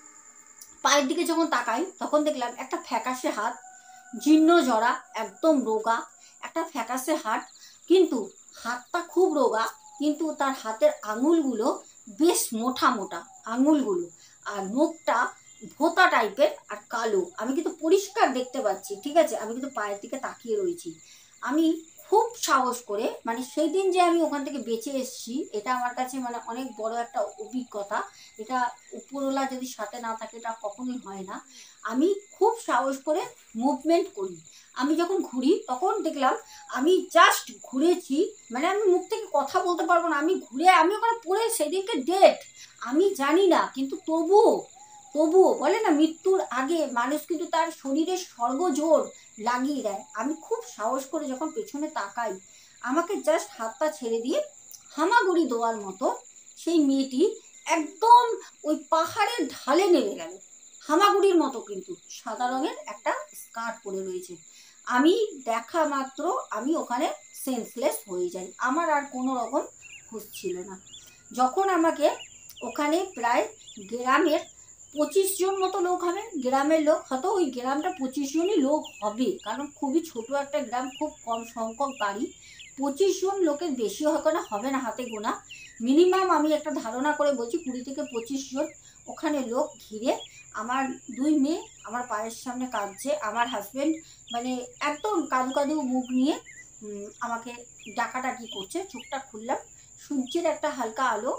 পায়ের দিকে যখন তাকাই তখন দেখলাম একটা ফ্যাকাশে হাত, জীর্ণ জরা, একদম রোগা একটা ফ্যাকাশে হাত, কিন্তু হাতটা খুব রোগা, কিন্তু তার হাতের আঙুলগুলো বেশ মোটা মোটা আঙুলগুলো, আর মুখটা ভোতা টাইপের আর কালো। আমি কিন্তু পরিষ্কার দেখতে পাচ্ছি, ঠিক আছে? আমি কিন্তু পায়ের দিকে তাকিয়ে রয়েছি। আমি খুব সাহস করে, মানে সেই দিন যে আমি ওখান থেকে বেঁচে এসেছি এটা আমার কাছে মানে অনেক বড় একটা অভিজ্ঞতা। এটা উপরওয়ালা যদি সাথে না থাকে এটা কখনোই হয় না। আমি খুব সাহস করে মুভমেন্ট করি। আমি যখন ঘুরি তখন দেখলাম আমি জাস্ট ঘুরেছি, মানে আমি মুখ থেকে কথা বলতে পারবো না, আমি ঘুরে আমি ওখানে পড়ে সেদিনকে ডেট আমি জানি না, কিন্তু তবুও তবুও বলে না মৃত্যুর আগে মানুষ কিন্তু তার শরীরের সর্বজোর লাগিয়ে দেয়। আমি খুব সাহস করে যখন পেছনে তাকাই, আমাকে জাস্ট হাতটা ছেড়ে দিয়ে হামাগুড়ি দেওয়ার মতো সেই মেয়েটি একদম ওই পাহাড়ের ঢালে নেমে গেল, হামাগুড়ির মতো, কিন্তু সাদা রঙের একটা স্কার্ট পরে রয়েছে। আমি দেখা মাত্র আমি ওখানে সেন্সলেস হয়ে যাই, আমার আর কোনো রকম হুঁশ ছিল না। যখন আমাকে ওখানে প্রায় গ্রামের পঁচিশ জন মতো লোক হবে, গ্রামের লোক হয়তো ওই গ্রামটা পঁচিশ জনই লোক হবে, কারণ খুবই ছোট একটা গ্রাম, খুব কম সংখ্যক বাড়ি, পঁচিশ জন লোকের বেশি হয়তো হবে না, হাতে গোনা, মিনিমাম আমি একটা ধারণা করে বলছি কুড়ি থেকে পঁচিশ জন ওখানে লোক ঘিরে আমার দুই মেয়ে আমার পায়ের সামনে কাঁদছে, আমার হাজব্যান্ড মানে একদম কাদু কাদু মুখ নিয়ে আমাকে ডাকাডাকি করছে। চোখটা খুললাম, সূর্যের একটা হালকা আলো,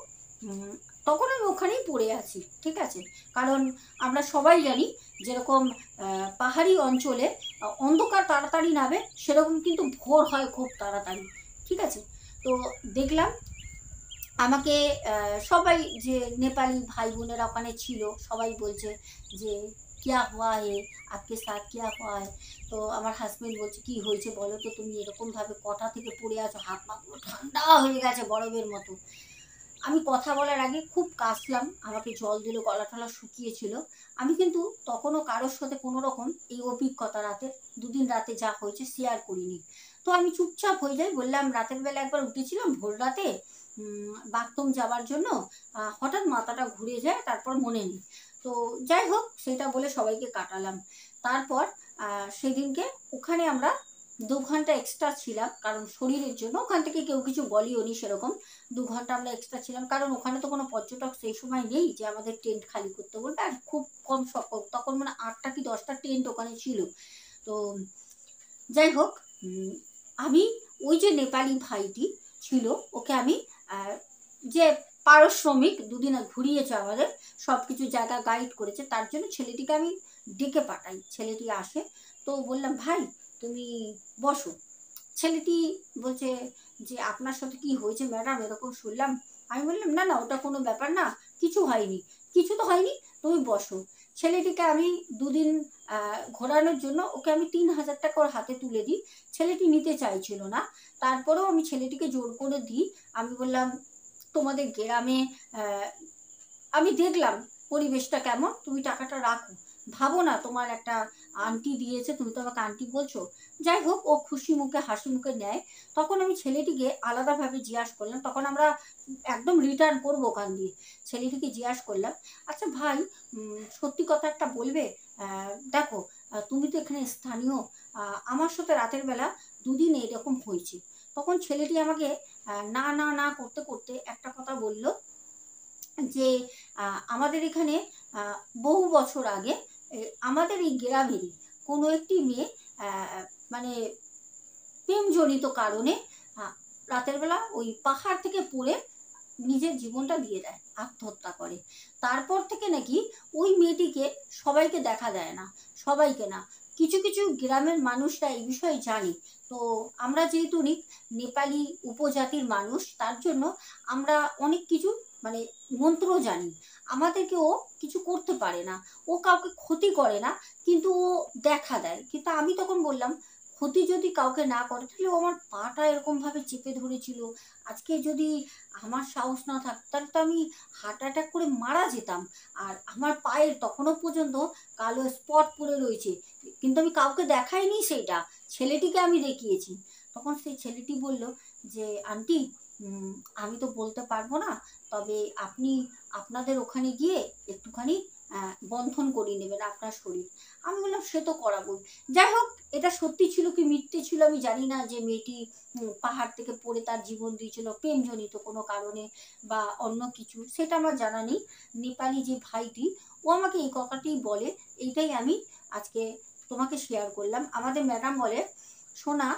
তখন আমি ওখানেই পড়ে আছি, ঠিক আছে? কারণ আমরা সবাই জানি যেরকম পাহাড়ি অঞ্চলে অন্ধকার তাড়াতাড়ি নামে, সেরকম কিন্তু ভোর হয় খুব তাড়াতাড়ি, ঠিক আছে? তো দেখলাম আমাকে সবাই যে নেপালি ভাই বোনেরা ওখানে ছিল সবাই বলছে যে কিয়া হুয়া হে, আপকে সাথ কিয়া হুয়া হে। তো আমার হাজব্যান্ড বলছে কি হয়েছে বলো তো, তুমি এরকমভাবে কটা থেকে পড়ে আছো, হাত পা পুরো ঠান্ডা হয়ে গেছে বরফের মতো। আমি কথা বলার আগে খুব কাশলাম, আমাকে জল দিল, গলা টলা শুকিয়েছিল। আমি কিন্তু তখনও কারোর সাথে কোনো রকম এই অভিজ্ঞতা রাতে দুদিন রাতে যা হয়েছে শেয়ার করিনি। তো আমি চুপচাপ হয়ে যাই, বললাম রাতের বেলা একবার উঠেছিলাম ভোর রাতে বাথরুম যাওয়ার জন্য, হঠাৎ মাথাটা ঘুরে যায়, তারপর মনে নেই। তো যাই হোক সেটা বলে সবাইকে কাটালাম। তারপর সেদিনকে ওখানে আমরা দু ঘন্টা এক্সট্রা ছিলাম, কারণ শরীরের জন্য ওখান থেকে কেউ কিছু বলিও নি সেরকম। দু ঘন্টা আমরা এক্সট্রা ছিলাম, কারণ ওখানে তো কোনো পর্যটক সেই সময় নেই যে আমাদের টেন্ট খালি করতে বলবে, আর খুব কম সংখ্যক, তখন মানে আটটা কি দশটা টেন্ট ওখানে ছিল। তো যাই হোক, আমি ওই যে নেপালি ভাইটি ছিল ওকে আমি যে পারিশ্রমিক দুদিন ঘুরিয়েছে আমাদের, সব কিছু জায়গা গাইড করেছে, তার জন্য ছেলেটিকে আমি ডেকে পাঠাই। ছেলেটি আসে, তো বললাম ভাই তুমি বসো। ছেলেটি বলছে যে আপনার সাথে কি হয়েছে ম্যাডাম, এরকম শুনলাম। আমি বললাম না না ওটা কোনো ব্যাপার না, কিছু হয়নি, কিছু তো হয়নি, তুমি বসো। ছেলেটিকে আমি দুদিন ঘোরানোর জন্য ওকে আমি তিন হাজার টাকা ওর হাতে তুলে দিই। ছেলেটি নিতে চাইছিল না, তারপরেও আমি ছেলেটিকে জোর করে দিই। আমি বললাম তোমাদের গ্রামে আমি দেখলাম পরিবেশটা কেমন, তুমি টাকাটা রাখো, ভাবো না তোমার একটা আন্টি দিয়েছে, তুমি তো আমাকে আন্টি বলছো। যাই হোক ও খুশি মুখে হাসি মুখে নেয়। তখন আমি ছেলেটিকে আলাদাভাবে জিজ্ঞাসা করলাম, তখন আমরা একদম রিটার্ন করবো ওখান দিয়ে, ছেলেটিকে জিজ্ঞাসা করলাম আচ্ছা ভাই সত্যি কথা একটা বলবে, দেখো তুমি তো এখানে স্থানীয়, আমার সাথে রাতের বেলা দুদিন এরকম হয়েছে। তখন ছেলেটি আমাকে না না না করতে করতে একটা কথা বলল যে আমাদের এখানে বহু বছর আগে আমাদের এই গ্রামেরই কোনো একটি মেয়ে মানে প্রেমজনিত কারণে রাতের বেলা ওই পাহাড় থেকে পড়ে নিজের জীবনটা দিয়ে দেয়, আত্মহত্যা করে। তারপর থেকে নাকি ওই মেয়েটিকে সবাইকে দেখা দেয় না, সবাইকে না, কিছু কিছু গ্রামের মানুষরা এই বিষয়ে জানে। তো আমরা যেহেতু নেপালি উপজাতির মানুষ, তার জন্য আমরা অনেক কিছু মানে মন্ত্র জানি। আমাদেরকে ও কিছু করতে পারে না, ও কাউকে ক্ষতি করে না, কিন্তু ও দেখা দেয়। কিন্তু আমি তখন বললাম, ক্ষতি যদি কাউকে না করে তাহলে ও আমার পাটা এরকমভাবে চেপে ধরেছিল। আজকে যদি আমার সাহস না থাকতো তাহলে তো আমি হার্ট অ্যাটাক করে মারা যেতাম। আর আমার পায়ের তখনও পর্যন্ত কালো স্পট পড়ে রয়েছে, কিন্তু আমি কাউকে দেখাইনি, সেইটা ছেলেটিকে আমি দেখিয়েছি। তখন সেই ছেলেটি বলল যে আন্টি, আমি তো বলতে পারবো না, তবে আপনি আপনাদের ওখানে গিয়ে একটুখানি বন্ধন করিয়ে নেবেন আপনার শরীর। আমি বললাম সে তো করাবোই। যাই হোক, এটা সত্যি ছিল কি মিথ্যে ছিল আমি জানি না, যে মেয়েটি পাহাড় থেকে পড়ে তার জীবন দিয়েছিল প্রেমজনিত কোনো কারণে বা অন্য কিছু, সেটা আমার জানা নেই। নেপালি যে ভাইটি, ও আমাকে এই কথাটি বলে, এইটাই আমি আজকে তোমাকে শেয়ার করলাম। আমাদের ম্যাডাম বলে, সোনা,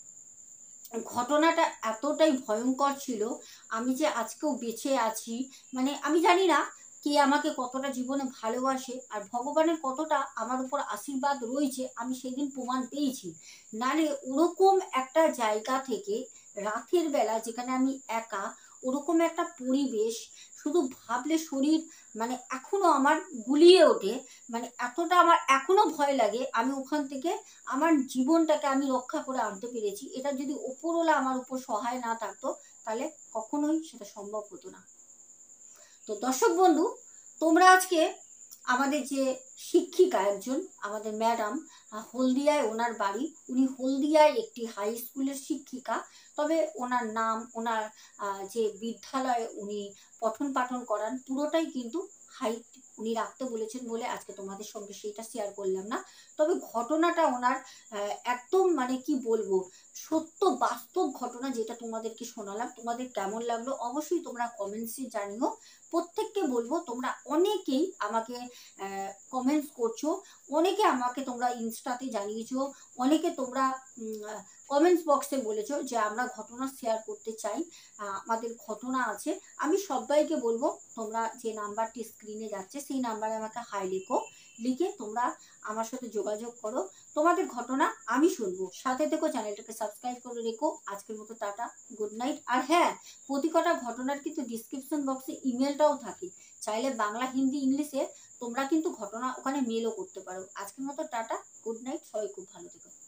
ঘটনাটা এতটাই ভয়ঙ্কর ছিল, আমি যে আজকেও বেঁচে আছি, মানে আমি জানি না কে আমাকে কতটা জীবনে ভালোবাসে আর ভগবানের কতটা আমার উপর আশীর্বাদ রয়েছে, আমি সেদিন প্রমাণ পেয়েছি। নালে ওরকম একটা জায়গা থেকে রাতের বেলা, যেখানে আমি একা, ওরকম একটা পরিবেশ, শুধু ভাবলে শরীর মানে এখনো আমার গুলিয়ে ওঠে, মানে এতটা আমার এখনো ভয় লাগে। আমি ওখান থেকে আমার জীবনটাকে আমি রক্ষা করে আনতে পেরেছি। এটা যদি ওপরওয়ালা আমার উপর সহায় না থাকতো তাহলে কখনোই সেটা সম্ভব হতো না। তো দর্শক বন্ধু, তোমরা আজকে আমাদের যে শিক্ষিকা একজন, আমাদের ম্যাডাম, হলদিয়ায় ওনার বাড়ি, উনি হলদিয়ায় একটি হাই স্কুলের শিক্ষিকা। তবে ওনার নাম, ওনার যে বিদ্যালয়ে উনি পঠন পাঠন করান, পুরোটাই কিন্তু হাই উনি রাখতে বলেছেন বলে আজকে তোমাদের সঙ্গে সেইটা শেয়ার করলাম না। তবে ঘটনাটা ওনার একদম মানে কি বলবো, সত্য বাস্তব ঘটনা, যেটা তোমাদেরকে শোনালাম। তোমাদের কেমন লাগলো অবশ্যই তোমরা কমেন্টসে জানিও। প্রত্যেককে বলবো, তোমরা অনেকেই আমাকে কমেন্টস করছো, অনেকে আমাকে তোমরা ইনস্টাতে জানিয়েছো, অনেকে তোমরা কমেন্টস বক্সে বলেছো যে আমরা ঘটনা শেয়ার করতে চাই, আমাদের ঘটনা আছে। আমি সবাইকে বলবো, তোমরা যে নাম্বারটি স্ক্রিনে যাচ্ছে সেই নাম্বারে আমাকে হাই লেখো, লিখে তোমরা আমার সাথে যোগাযোগ করো, তোমাদের ঘটনা আমি শুনবো। সাথে থেকো, চ্যানেলটাকে সাবস্ক্রাইব করে রেখো। আজকের মতো টাটা, গুড নাইট। আর হ্যাঁ, প্রতি কটা ঘটনার কিন্তু ডিসক্রিপশন বক্সে ইমেলটাও থাকে, চাইলে বাংলা, হিন্দি, ইংলিশে তোমরা কিন্তু ঘটনা ওখানে মেলও করতে পারো। আজকের মতো টাটা, গুড নাইট, সবাই খুব ভালো থেকো।